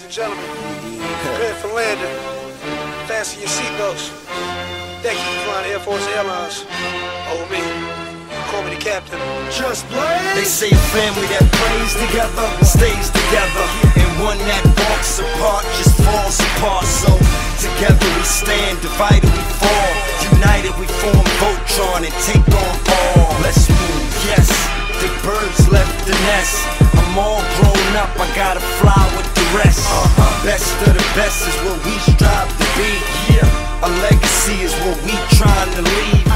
ladies and gentlemen. Prepare for landing. Fasten your seatbelts. Thank you for flying Air Force Airlines. Oh, me. Call me the captain. Just blaze. They say a family that prays together stays together, and one that walks apart just falls apart. So together we stand, divided we fall, united we form Voltron and take on all. Let's move, yes. The birds left the nest. I'm all grown up, I gotta fly with the rest. Best of the best is what we strive to be. Yeah, a legacy is what we trying to leave.